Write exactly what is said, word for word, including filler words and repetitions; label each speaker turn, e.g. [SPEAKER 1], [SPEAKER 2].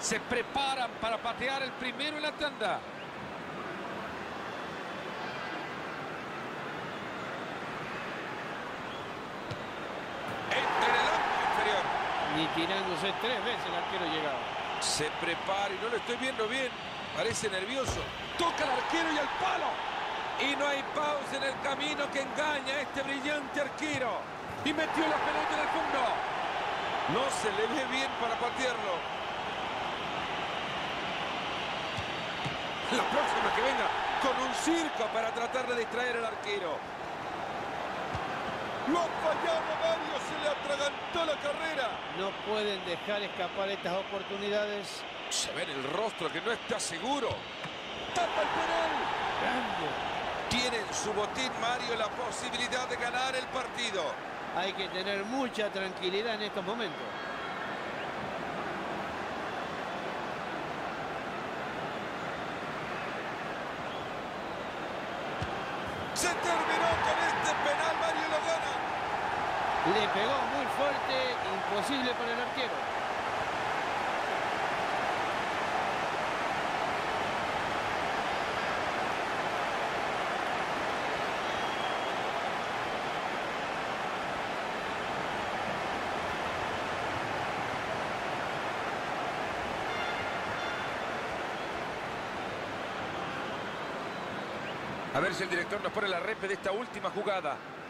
[SPEAKER 1] Se preparan para patear el primero en la tanda. Entra en el ángulo inferior.
[SPEAKER 2] Ni tirándose tres veces el arquero llegaba.
[SPEAKER 1] Se prepara y no lo estoy viendo bien. Parece nervioso. Toca al arquero y al palo. Y no hay pausa en el camino que engaña a este brillante arquero. Y metió la pelota en el fondo. No se le ve bien para patearlo. La próxima que venga con un circo para tratar de distraer al arquero. Lo ha fallado Mario, se le atragantó la carrera.
[SPEAKER 2] No pueden dejar escapar estas oportunidades.
[SPEAKER 1] Se ve en el rostro que no está seguro. Tapa el penal.
[SPEAKER 2] Grande.
[SPEAKER 1] Tiene en su botín Mario la posibilidad de ganar el partido.
[SPEAKER 2] Hay que tener mucha tranquilidad en estos momentos.
[SPEAKER 1] Se terminó con este penal, Mario lo gana.
[SPEAKER 2] Le pegó muy fuerte, imposible para el arquero.
[SPEAKER 1] A ver si el director nos pone la repe de esta última jugada.